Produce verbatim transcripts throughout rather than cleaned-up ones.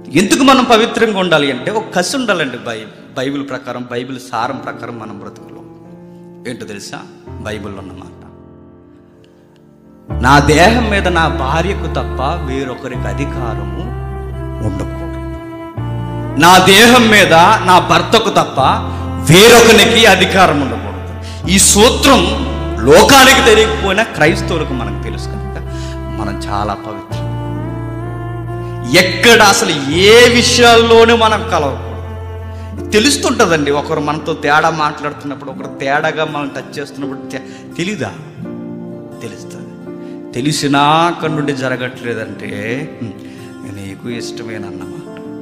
ఎందుకు మనం పవిత్రంగా ఉండాలి అంటే ఒక కసి ఉండాలండి. బై బైబిల్ ప్రకారం, బైబిల్ సారం ప్రకారం మనం బ్రతుకులో ఏంటో తెలుసా? బైబిల్లో ఉన్నమాట, నా దేహం మీద నా భార్యకు తప్ప వేరొకరికి అధికారము ఉండకూడదు. నా దేహం మీద నా భర్తకు తప్ప వేరొకరికి అధికారం ఉండకూడదు. ఈ సూత్రం లోకానికి తెలియకపోయినా క్రైస్తవులకు మనకు తెలుసు కనుక మనం చాలా పవిత్రం. ఎక్కడ అసలు ఏ విషయాల్లోనూ మనం కలవకూడదు. తెలుస్తుంటుందండి, ఒకరు మనతో తేడా మాట్లాడుతున్నప్పుడు, ఒకరు తేడాగా మనం టచ్ చేస్తున్నప్పుడు తెలీదా? తెలుస్తుంది. తెలిసినా అక్కడి నుండి జరగట్లేదంటే నీకు ఇష్టమేనన్నమాట,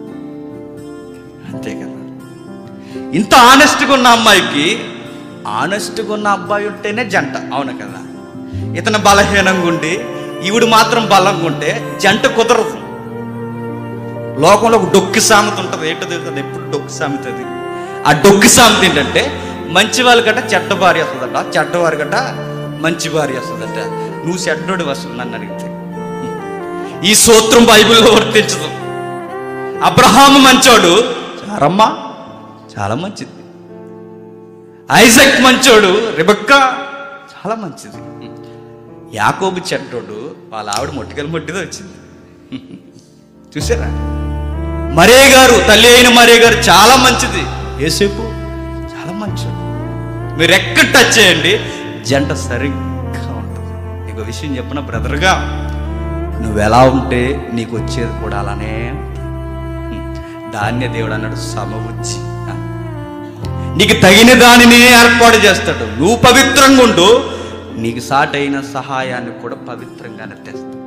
అంతే కదా. ఇంత ఆనెస్ట్గా ఉన్న అమ్మాయికి ఆనెస్ట్గా ఉన్న అబ్బాయి ఉంటేనే జంట, అవును కదా. ఇతను బలహీనంగా ఉండి ఈవిడు మాత్రం బలంగా ఉంటే జంట కుదరదు. లోకంలో ఒక డొక్కి సామెత ఉంటుంది, ఏంటో తెలుస్తుంది, ఎప్పుడు డొక్కి సామెత. అది ఆ డొక్కి సామెత ఏంటంటే, మంచి వాళ్ళ గట్ట చెడ్డ భార్య వస్తుందట, చెడ్డవారి గట్ట మంచి భార్య వస్తుందట. నువ్వు చెడ్డోడు వస్తుంది నన్ను అడిగితే. ఈ సూత్రం బైబిల్లో వర్తించదు. అబ్రహాము మంచోడు, సారమ్మ చాలా మంచిది. ఐజాక్ మంచోడు, రెబెక్కా చాలా మంచిది. యాకోబు చెడ్డోడు, వాళ్ళ ఆవిడ మొట్టికలు మొట్టిదో వచ్చింది. చూసారా? మరియ గారు, తల్లి అయిన మరియ గారు చాలా మంచిది. యేసేపు చాలా మంచోడు. మీరు ఎక్కడ టచ్ చేయండి జంట సరిగ్గా ఉంటుంది. నీకు విషయం చెప్పిన బ్రదర్గా, నువ్వు ఎలా ఉంటే నీకు వచ్చేది కూడా అలానే. ధాన్య దేవుడు అన్నాడు, సమబుద్ధి. నీకు తగిన దానిని ఏర్పాటు చేస్తాడు. నువ్వు పవిత్రంగా ఉండు, నీకు సాటైన సహాయాన్ని కూడా పవిత్రంగానే తెస్తాడు.